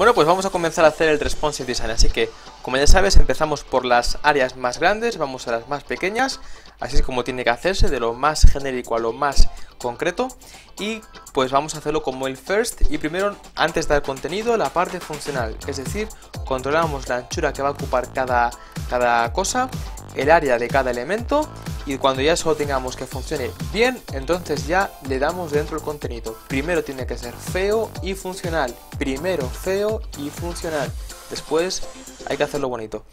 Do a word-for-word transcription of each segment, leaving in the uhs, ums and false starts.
Bueno, pues vamos a comenzar a hacer el responsive design, así que, como ya sabes, empezamos por las áreas más grandes, vamos a las más pequeñas, así es como tiene que hacerse, de lo más genérico a lo más concreto, y pues vamos a hacerlo como el first, y primero, antes de dar contenido, la parte funcional, es decir, controlamos la anchura que va a ocupar cada, cada cosa, el área de cada elemento, y cuando ya solo tengamos que funcione bien, entonces ya le damos dentro el contenido. Primero tiene que ser feo y funcional, primero feo y funcional, después hay que hacerlo bonito.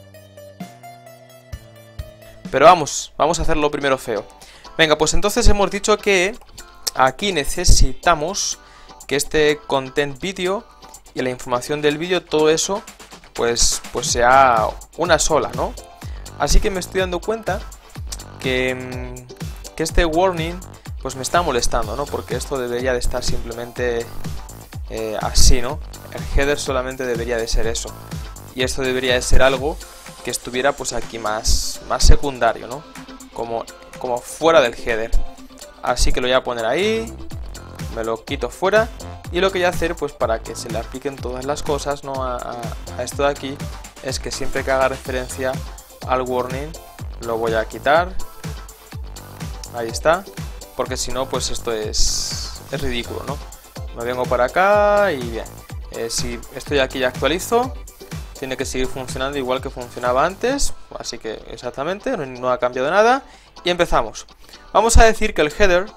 Pero vamos, vamos a hacerlo primero feo. Venga, pues entonces hemos dicho que aquí necesitamos que este content video y la información del vídeo, todo eso, pues, pues sea una sola, ¿no? Así que me estoy dando cuenta que, que este warning pues me está molestando, ¿no? Porque esto debería de estar simplemente eh, así, ¿no? El header solamente debería de ser eso. Y esto debería de ser algo que estuviera pues aquí más, más secundario, ¿no? Como, como fuera del header. Así que lo voy a poner ahí, me lo quito fuera. Y lo que voy a hacer pues para que se le apliquen todas las cosas, ¿no? a, a, a esto de aquí, es que siempre que haga referencia al warning lo voy a quitar. Ahí está, porque si no pues esto es, es ridículo, ¿no? Me vengo para acá y bien, eh, si estoy aquí y actualizo, tiene que seguir funcionando igual que funcionaba antes, así que exactamente, no, no ha cambiado nada. Y empezamos. Vamos a decir que el header,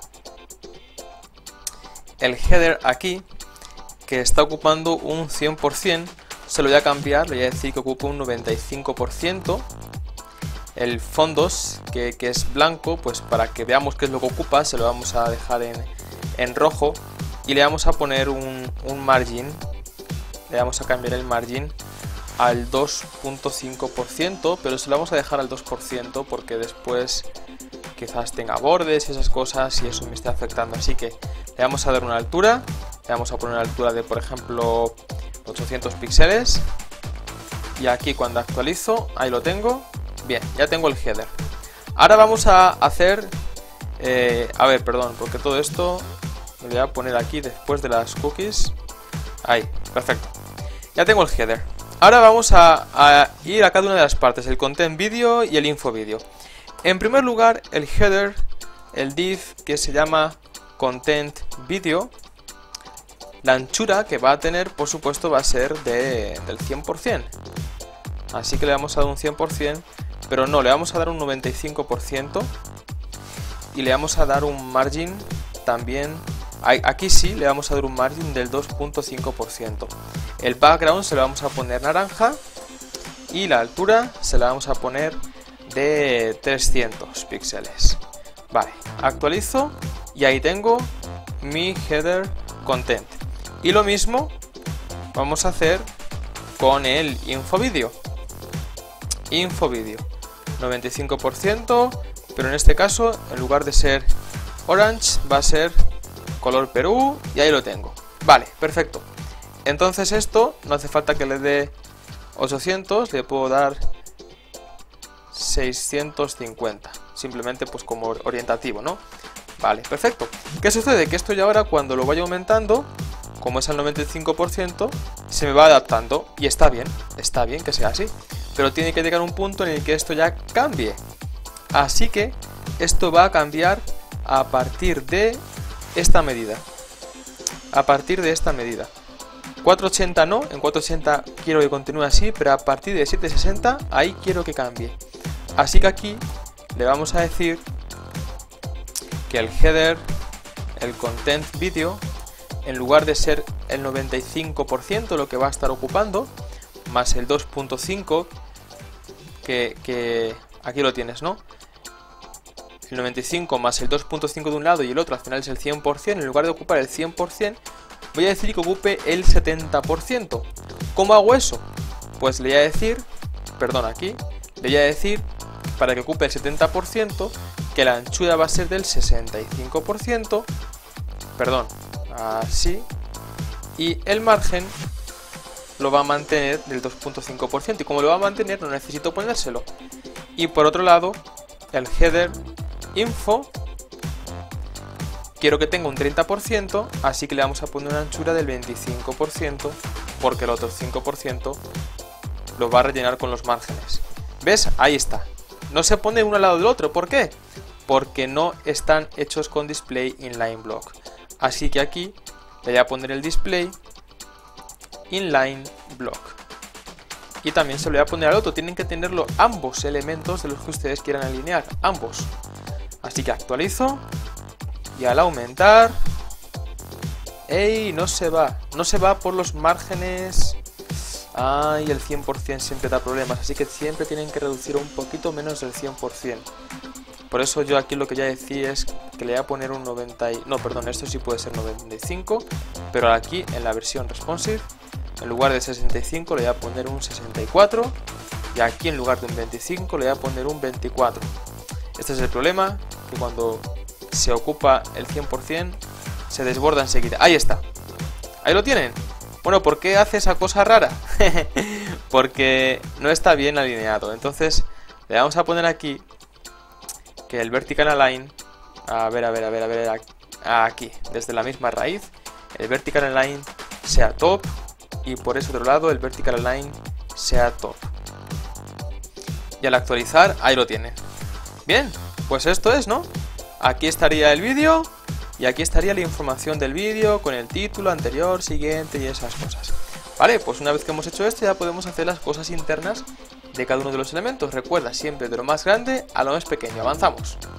el header aquí, que está ocupando un cien por cien, se lo voy a cambiar, le voy a decir que ocupa un noventa y cinco por ciento. El fondos, que, que es blanco, pues para que veamos qué es lo que ocupa, se lo vamos a dejar en, en rojo. Y le vamos a poner un, un margin, le vamos a cambiar el margin al dos punto cinco por ciento, pero se lo vamos a dejar al dos por ciento porque después quizás tenga bordes y esas cosas y eso me está afectando. Así que le vamos a dar una altura, le vamos a poner una altura de, por ejemplo, ochocientos píxeles. Y aquí cuando actualizo, ahí lo tengo. Bien, ya tengo el header. Ahora vamos a hacer... Eh, a ver, perdón, porque todo esto lo voy a poner aquí después de las cookies. Ahí, perfecto. Ya tengo el header. Ahora vamos a, a ir a cada una de las partes, el content video y el info video. En primer lugar, el header, el div que se llama content video, la anchura que va a tener, por supuesto, va a ser de, del cien por cien. Así que le vamos a dar un cien por cien, pero no, le vamos a dar un noventa y cinco por ciento y le vamos a dar un margin también. Aquí sí, le vamos a dar un margin del dos punto cinco por ciento. El background se lo vamos a poner naranja y la altura se la vamos a poner de trescientos píxeles. Vale, actualizo y ahí tengo mi header content. Y lo mismo vamos a hacer con el info video. Info video, noventa y cinco por ciento, pero en este caso, en lugar de ser orange, va a ser color Perú, y ahí lo tengo. Vale, perfecto. Entonces esto no hace falta que le dé ochocientos, le puedo dar seiscientos cincuenta, simplemente pues como orientativo, ¿no? Vale, perfecto. ¿Qué sucede? Que esto ya ahora cuando lo vaya aumentando, como es al noventa y cinco por ciento, se me va adaptando y está bien, está bien que sea así. Pero tiene que llegar un punto en el que esto ya cambie. Así que esto va a cambiar a partir de esta medida. A partir de esta medida. cuatrocientos ochenta no, en cuatrocientos ochenta quiero que continúe así, pero a partir de setecientos sesenta ahí quiero que cambie. Así que aquí le vamos a decir que el header, el content video, en lugar de ser el noventa y cinco por ciento lo que va a estar ocupando, más el dos punto cinco, que, que aquí lo tienes, ¿no? El noventa y cinco más el dos punto cinco de un lado y el otro al final es el cien por cien, en lugar de ocupar el cien por cien, voy a decir que ocupe el setenta por ciento. ¿Cómo hago eso? Pues le voy a decir, perdón, aquí, le voy a decir, para que ocupe el setenta por ciento, que la anchura va a ser del sesenta y cinco por ciento, perdón, así, y el margen lo va a mantener del dos punto cinco por ciento, y como lo va a mantener no necesito ponérselo. Y por otro lado, el header info quiero que tenga un treinta por ciento, así que le vamos a poner una anchura del veinticinco por ciento porque el otro cinco por ciento lo va a rellenar con los márgenes. ¿Ves? Ahí está. No se pone uno al lado del otro. ¿Por qué? Porque no están hechos con display inline block. Así que aquí le voy a poner el display inline block. Y también se lo voy a poner al otro. Tienen que tenerlo ambos elementos de los que ustedes quieran alinear. Ambos. Así que actualizo. Y al aumentar... ¡Ey! No se va. No se va por los márgenes... Ay, el cien por cien siempre da problemas. Así que siempre tienen que reducir un poquito menos del cien por cien. Por eso yo aquí lo que ya decía es que le voy a poner un noventa y... No, perdón, esto sí puede ser noventa y cinco. Pero aquí en la versión responsive, en lugar de sesenta y cinco le voy a poner un sesenta y cuatro. Y aquí en lugar de un veinticinco le voy a poner un veinticuatro. Este es el problema, que cuando se ocupa el cien por cien se desborda enseguida. Ahí está. Ahí lo tienen. Bueno, ¿por qué hace esa cosa rara? Porque no está bien alineado. Entonces le vamos a poner aquí que el vertical align, a ver, a ver, a ver, a ver, aquí, desde la misma raíz, el vertical align sea top y por ese otro lado el vertical align sea top. Y al actualizar, ahí lo tienen. Bien, pues esto es, ¿no? Aquí estaría el vídeo y aquí estaría la información del vídeo con el título anterior, siguiente y esas cosas. Vale, pues una vez que hemos hecho esto ya podemos hacer las cosas internas de cada uno de los elementos. Recuerda, siempre de lo más grande a lo más pequeño. Avanzamos.